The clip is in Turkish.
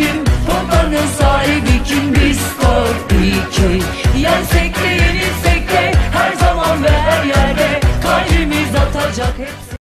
kim? Potanın sahibi kim? Biz tabii ki. Yensek de yenilsek de her zaman ve her yerde kalbimiz atacak hepsi.